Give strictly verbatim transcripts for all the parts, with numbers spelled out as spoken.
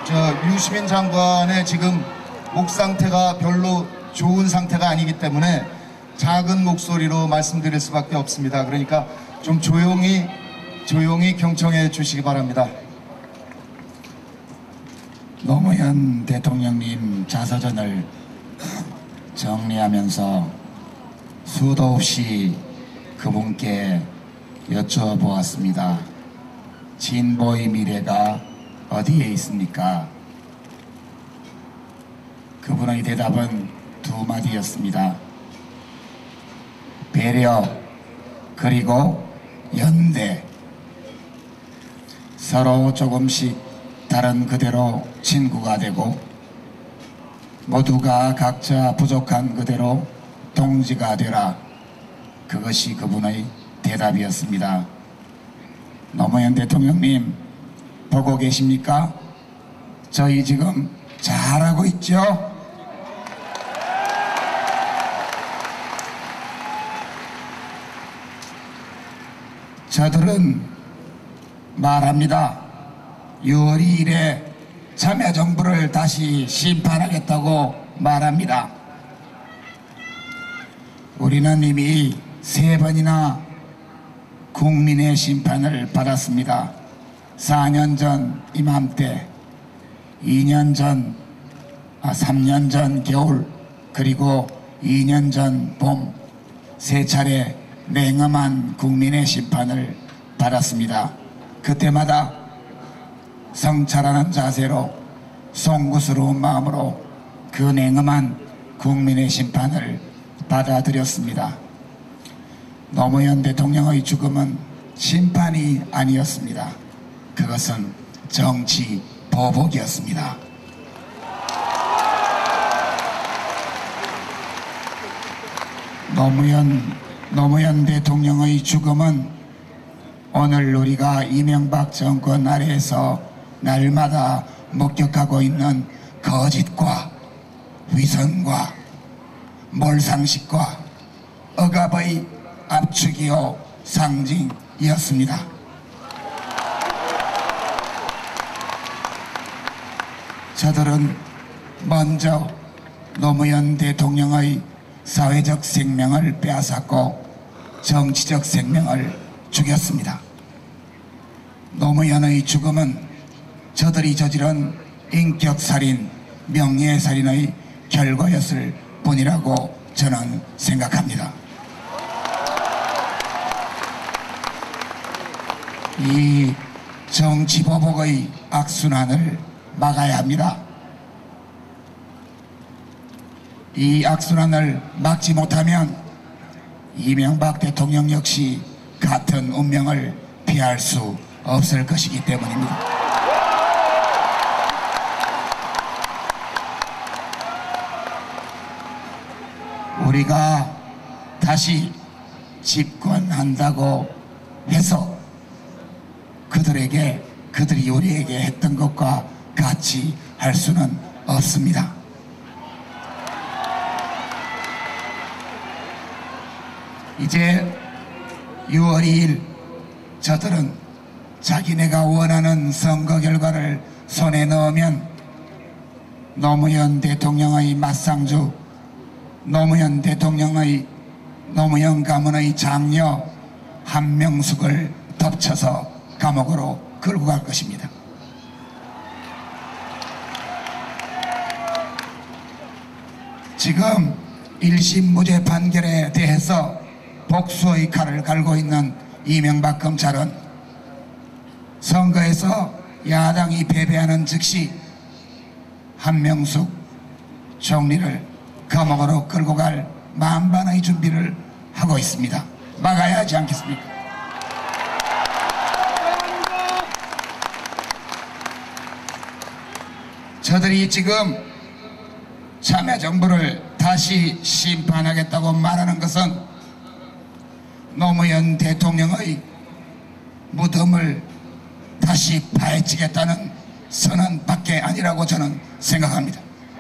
저 유시민 장관의 지금 목 상태가 별로 좋은 상태가 아니기 때문에 작은 목소리로 말씀드릴 수밖에 없습니다. 그러니까 좀 조용히 조용히 경청해 주시기 바랍니다. 노무현 대통령님 자서전을 정리하면서 수도 없이 그분께 여쭤보았습니다. 진보의 미래가 어디에 있습니까? 그분의 대답은 두 마디였습니다. 배려 그리고 연대. 서로 조금씩 다른 그대로 친구가 되고 모두가 각자 부족한 그대로 동지가 되라. 그것이 그분의 대답이었습니다. 노무현 대통령님 보고 계십니까? 저희 지금 잘하고 있죠? 저들은 말합니다. 유월 이일에 참여정부를 다시 심판하겠다고 말합니다. 우리는 이미 세 번이나 국민의 심판을 받았습니다. 사 년 전 이맘때, 이 년 전, 아, 삼 년 전 겨울, 그리고 이 년 전 봄, 세 차례 냉엄한 국민의 심판을 받았습니다. 그때마다 성찰하는 자세로 송구스러운 마음으로 그 냉엄한 국민의 심판을 받아들였습니다. 노무현 대통령의 죽음은 심판이 아니었습니다. 그것은 정치 보복이었습니다. 노무현, 노무현 대통령의 죽음은 오늘 우리가 이명박 정권 아래에서 날마다 목격하고 있는 거짓과 위선과 몰상식과 억압의 압축이요 상징이었습니다. 저들은 먼저 노무현 대통령의 사회적 생명을 빼앗았고 정치적 생명을 죽였습니다. 노무현의 죽음은 저들이 저지른 인격살인, 명예살인의 결과였을 뿐이라고 저는 생각합니다. 이 정치보복의 악순환을 막아야 합니다. 이 악순환을 막지 못하면 이명박 대통령 역시 같은 운명을 피할 수 없을 것이기 때문입니다. 우리가 다시 집권한다고 해서 그들에게, 그들이 우리에게 했던 것과 같이 할 수는 없습니다. 이제 유월 이일 저들은 자기네가 원하는 선거 결과를 손에 넣으면 노무현 대통령의 맞상주, 노무현 대통령의, 노무현 가문의 장녀 한명숙을 덮쳐서 감옥으로 끌고 갈 것입니다. 지금 일심 무죄 판결에 대해서 복수의 칼을 갈고 있는 이명박 검찰은 선거에서 야당이 패배하는 즉시 한명숙 총리를 감옥으로 끌고 갈 만반의 준비를 하고 있습니다. 막아야 하지 않겠습니까? 저들이 지금 참여정부를 다시 심판하겠다고 말하는 것은 노무현 대통령의 무덤을 다시 파헤치겠다는 선언밖에 아니라고 저는 생각합니다.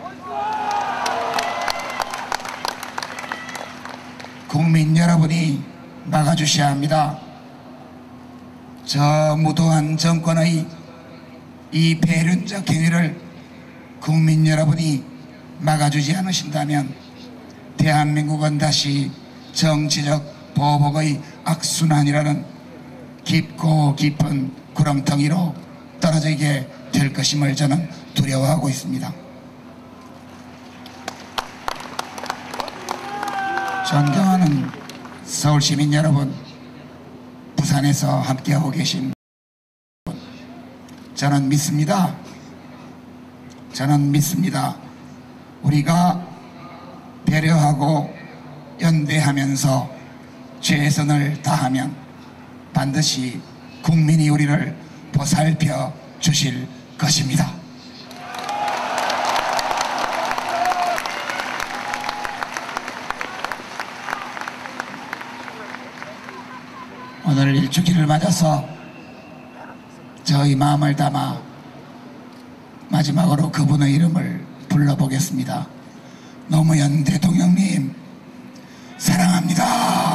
국민 여러분이 막아주셔야 합니다. 저 무도한 정권의 이 배륜적 행위를 국민 여러분이 막아주지 않으신다면 대한민국은 다시 정치적 보복의 악순환이라는 깊고 깊은 구렁텅이로 떨어지게 될 것임을 저는 두려워하고 있습니다. 존경하는 서울시민 여러분, 부산에서 함께하고 계신 여러분, 저는 믿습니다. 저는 믿습니다. 우리가 배려하고 연대하면서 최선을 다하면 반드시 국민이 우리를 보살펴 주실 것입니다. 오늘 일주기를 맞아서 저희 마음을 담아 마지막으로 그분의 이름을 불러보겠습니다. 노무현 대통령님 사랑합니다.